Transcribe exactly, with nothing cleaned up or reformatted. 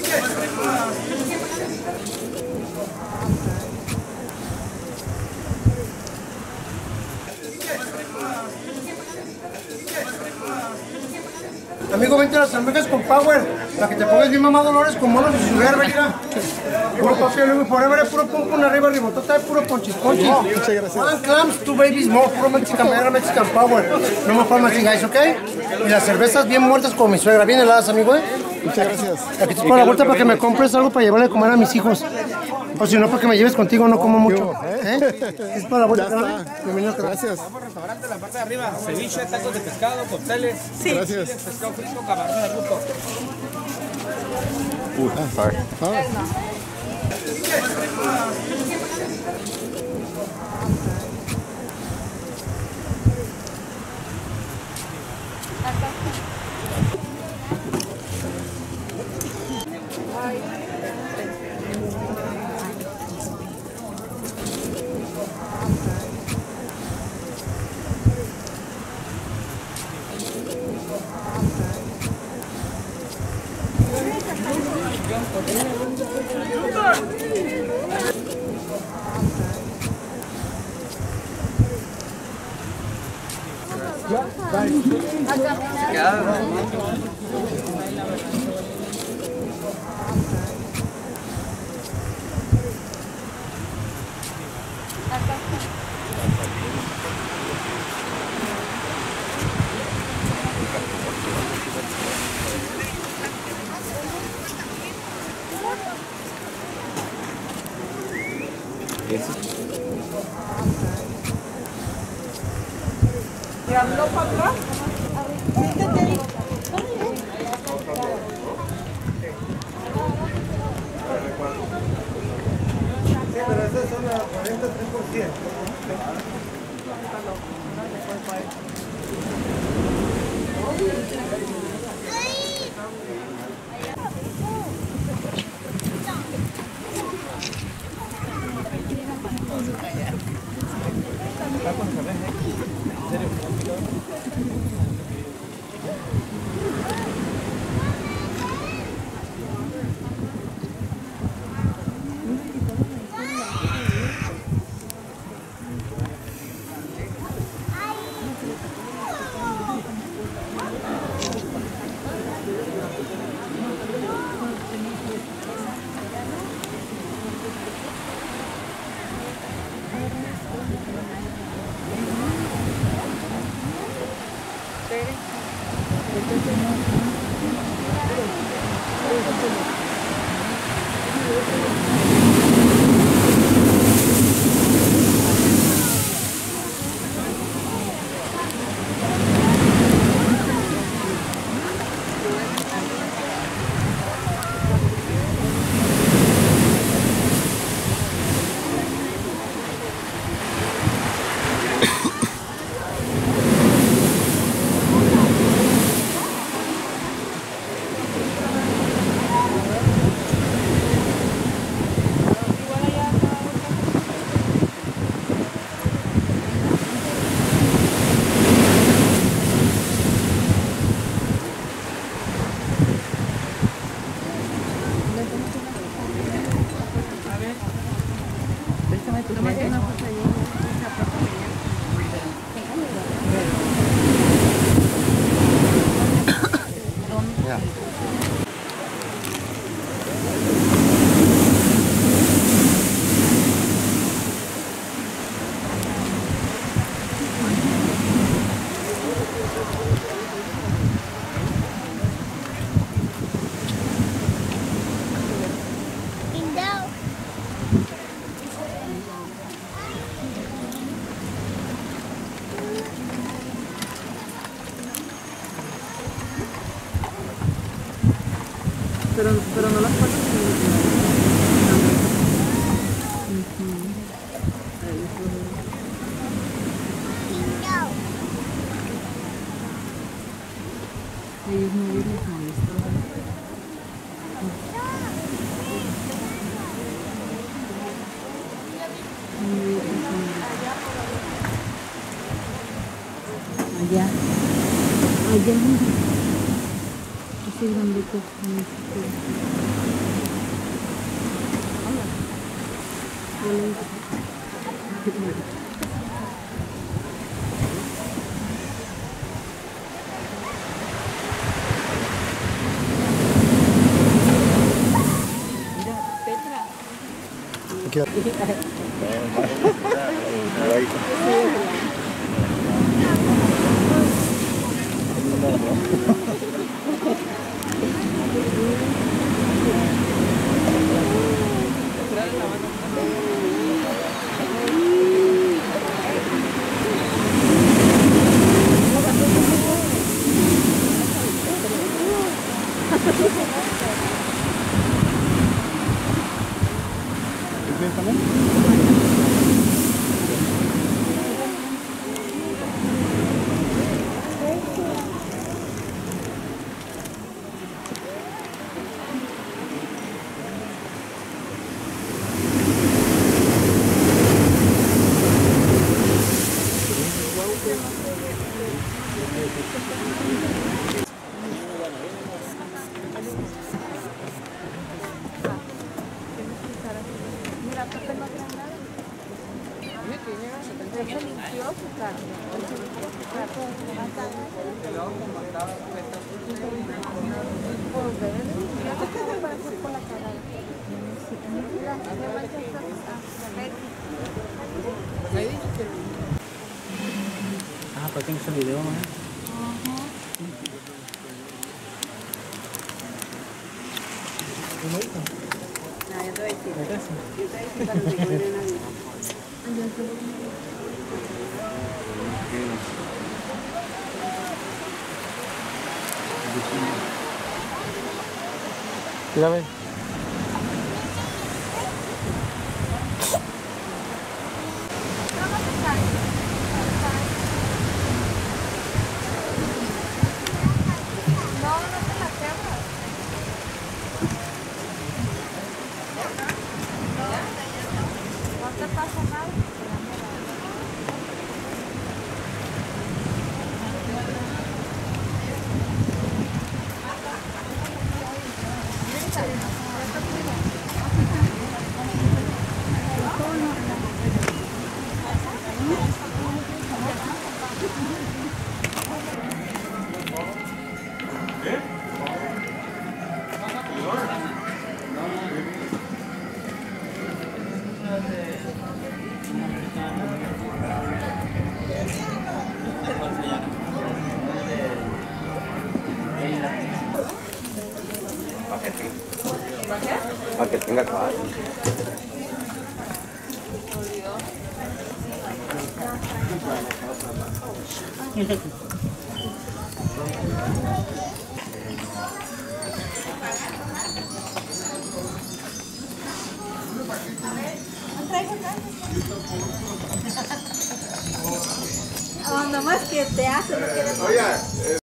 Amigo, vente a las almejas con Power, para que te pongas bien mamá Dolores con monos y su verga, mira. Puro papi, luego forever, puro pum pum arriba, ribotota, puro ponchis, ponchis. Oh, muchas gracias. One clams, two babies more, puro Mexican, Mera Mexican Power. No more pharmacy, guys, ¿ok? Y las cervezas bien muertas como mi suegra, bien heladas, amigo, ¿eh? Muchas gracias. Aquí te pongo la vuelta para que me compres algo para llevarle a comer a mis hijos. O si no, para que me lleves contigo, no como mucho. ¿Eh? Es para la vuelta. Ya está. Bienvenido, gracias. Vamos al restaurante, la parte de arriba. Ceviche, tacos de pescado, cócteles. Sí. Gracias. Pescado frito, camarón de ruco. Uh, ah, sorry. Ah. Tirarlo para atrás. Sí, pero esas son las cuarenta y tres por ciento. Pero, pero no las patas. Ellos no les molestan. Allá. Allá. Ese grandote. Aquí. Mira, Pepe no trae nada. Él se limpió su carro. Él se limpió su carro. Pues debe de limpiarse como para hacer con la cara. Mira, se mancha esta Ah, pues tengo ese video, ¿no? No, yo te voy a decir. Yo te voy a decir cuando se come en Navidad. Mira, ve. Para que tenga clase. Oh, nomás que te hace, no quieres. Oiga,